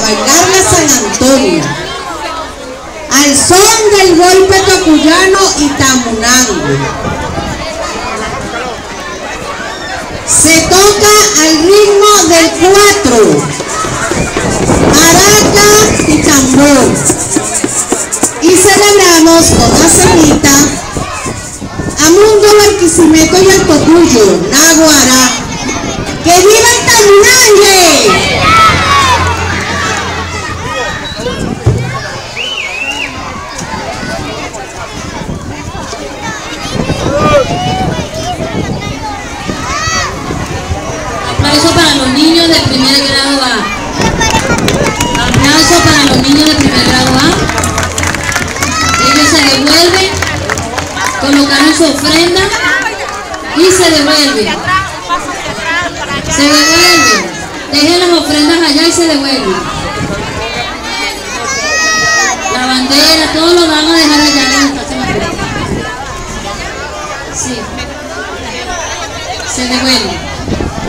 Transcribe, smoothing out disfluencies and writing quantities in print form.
bailar la San Antonio, al son del golpe tocuyano y tamunango. Se toca al ritmo del 4, maraca y tambor. Y celebramos con la cenita a Mundo Barquisimeto y el Tocuyo, Naguará. ¡Que viva el tamunangue! Aplauso para los niños de primer grado A. Aplauso para los niños de primer grado A. Ellos se devuelven, colocaron su ofrenda y se devuelven. Se devuelven. Dejen las ofrendas allá y se devuelven. La bandera, todo lo van a dejar allá en el espacio material. Sí. Se devuelven.